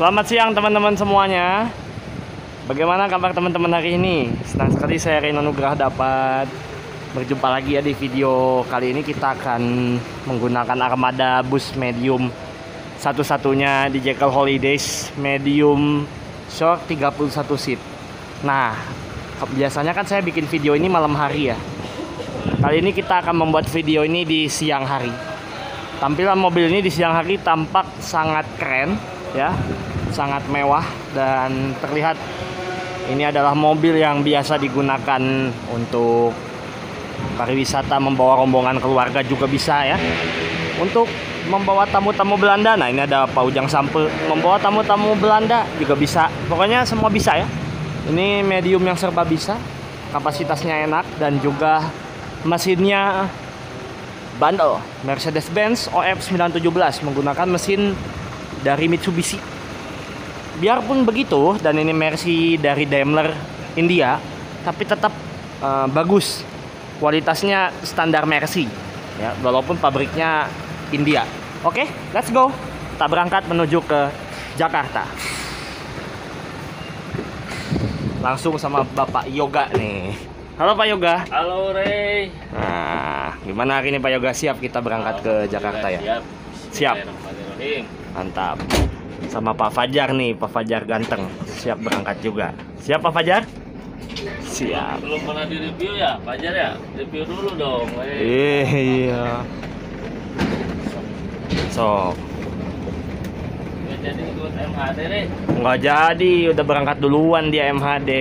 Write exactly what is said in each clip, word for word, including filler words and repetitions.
Selamat siang teman-teman semuanya. Bagaimana kabar teman-teman hari ini? Senang sekali saya Reno Nugraha dapat berjumpa lagi ya di video kali ini. Kita akan menggunakan armada bus medium satu-satunya di Jekyll Holidays, medium short tiga puluh satu seat. Nah, biasanya kan saya bikin video ini malam hari ya. Kali ini kita akan membuat video ini di siang hari. Tampilan mobil ini di siang hari tampak sangat keren ya, sangat mewah, dan terlihat ini adalah mobil yang biasa digunakan untuk pariwisata, membawa rombongan keluarga juga bisa ya, untuk membawa tamu-tamu Belanda. Nah, ini ada Pak Ujang Sampe, membawa tamu-tamu Belanda juga bisa. Pokoknya semua bisa ya. Ini medium yang serba bisa, kapasitasnya enak, dan juga mesinnya bandel, Mercedes-Benz O F sembilan tujuh belas menggunakan mesin dari Mitsubishi. Biarpun begitu, dan ini Mercy dari Daimler India, tapi tetap uh, bagus. Kualitasnya standar Mercy ya, walaupun pabriknya India. Oke, let's go. Kita berangkat menuju ke Jakarta. Langsung sama Bapak Yoga nih. Halo Pak Yoga. Halo Rey. Nah, gimana hari ini Pak Yoga? Siap kita berangkat ke Jakarta ya? Siap. Siap. Mantap. Sama Pak Fajar nih, Pak Fajar ganteng. Siap berangkat juga. Siap Pak Fajar? Siap. Belum pernah di review ya, Fajar ya? Review dulu dong. Eh, iya. So. Nggak jadi ikut M H D deh. Nggak jadi, udah berangkat duluan dia M H D.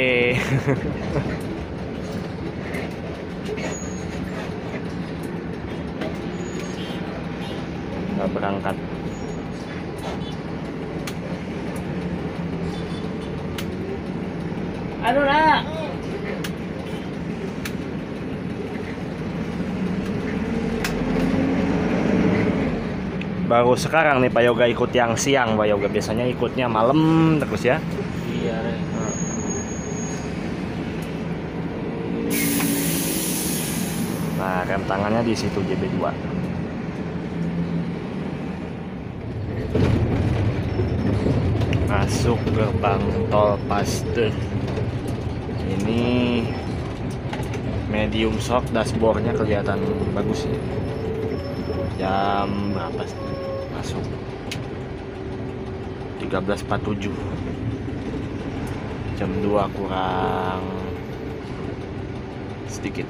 Nggak berangkat. Aduh nak. Baru sekarang nih Pak Yoga ikut yang siang. Pak Yoga biasanya ikutnya malam terus ya. Iya Rey. Nah, rem tangannya di situ J B dua. Masuk gerbang tol Paster. Ini medium shock, dashboardnya kelihatan bagus ya. Jam berapa sih? Masuk tiga belas empat puluh tujuh. Jam dua kurang sedikit.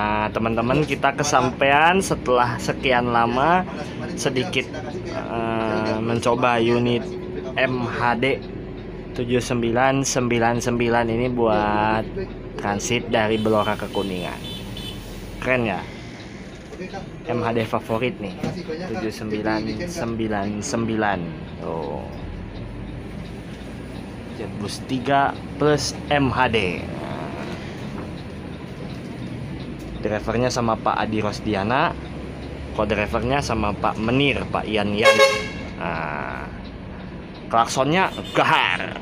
Nah, teman-teman, kita kesampaian setelah sekian lama sedikit uh, mencoba unit M H D tujuh sembilan sembilan sembilan ini buat transit dari Blora ke Kuningan. Keren ya? M H D favorit nih, tujuh sembilan sembilan sembilan. Oh. Jetbus tiga plus M H D. Drivernya sama Pak Adi Rosdiana, co-drivernya sama Pak Menir, Pak Ian Yan. Nah, klaksonnya gahar.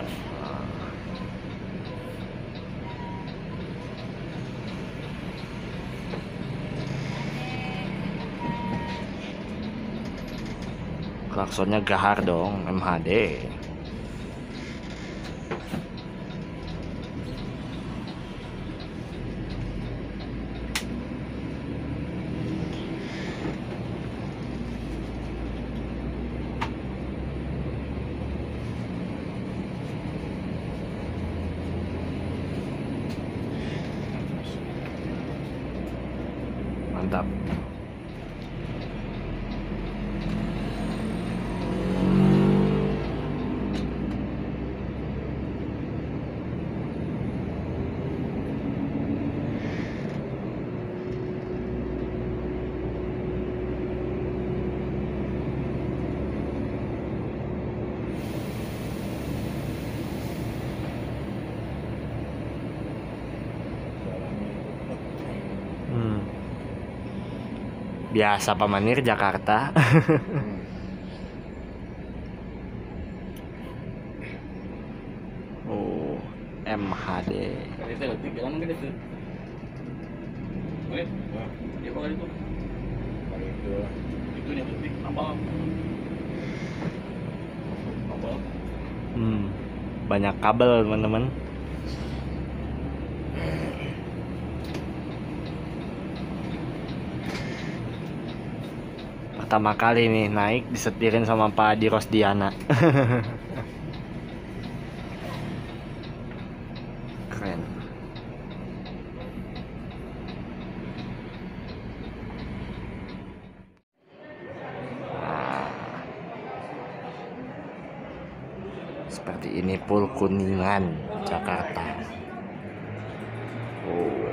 Klaksonnya gahar dong, M H D. Mantap. Hmm. Biasa Pak Manir Jakarta. Oh, M H D. Itu tiga kan gitu. Oke. Ya kok itu. Itu. Itu nih titik apa? Apa? Hmm. Banyak kabel, teman-teman. Pertama kali nih naik disetirin sama Pak Adi Rosdiana. Keren. Nah, seperti ini Pul Kuningan, Jakarta. Oh.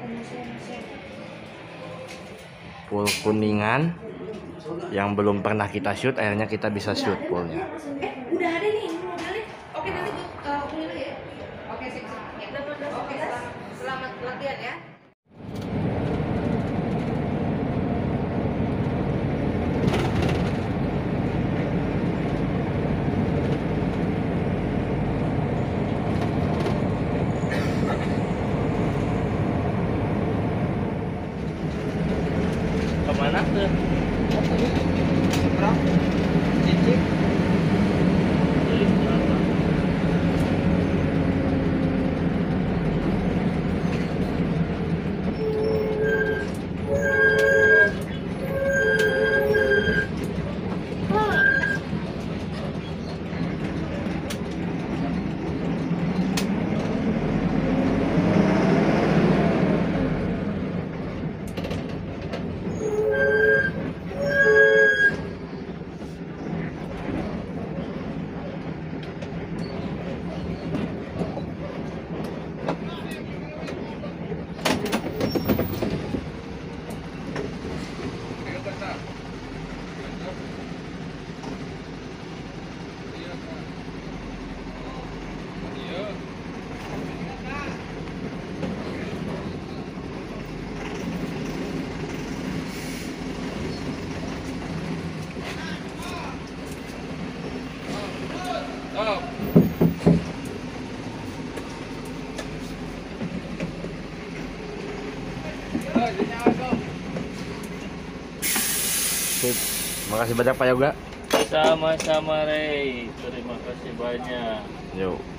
Pul Kuningan yang belum pernah kita shoot, akhirnya kita bisa shoot poolnya. Eh, udah ada nih ini modelnya. Oke, nanti gue uh, hubungin lagi ya. Oke, sip. Ya, udah, udah. Oke, selamat, selamat latihan ya. Kemana tuh? Sip. Makasih banyak Pak Yoga. Sama-sama Rey. Terima kasih banyak. Yuk.